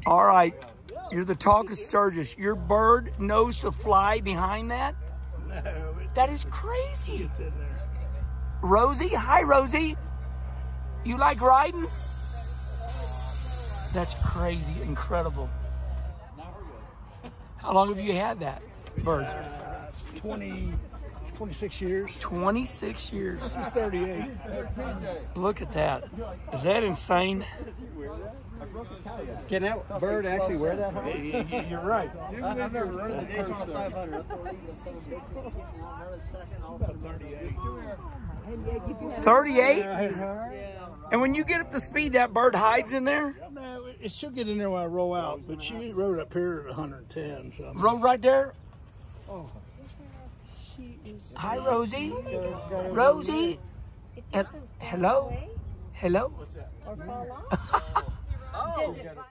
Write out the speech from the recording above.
All right. You're the talk of Sturgis. Your bird knows to fly behind that? No. That is crazy. It's in there. Rosie? Hi, Rosie. You like riding? That's crazy. Incredible. How long have you had that bird? 26 years. 26 years. She's 38. Look at that. Is that insane? Can that bird actually wear that? You're right. I've never run the Daytona 500. 38? And when you get up to speed, that bird hides in there? No, she'll get in there when I roll out, but she rode up here at 110. So Rode right there? Oh. Hi, Rosie. Rosie. Hello? Hello? Or fall off. Oh.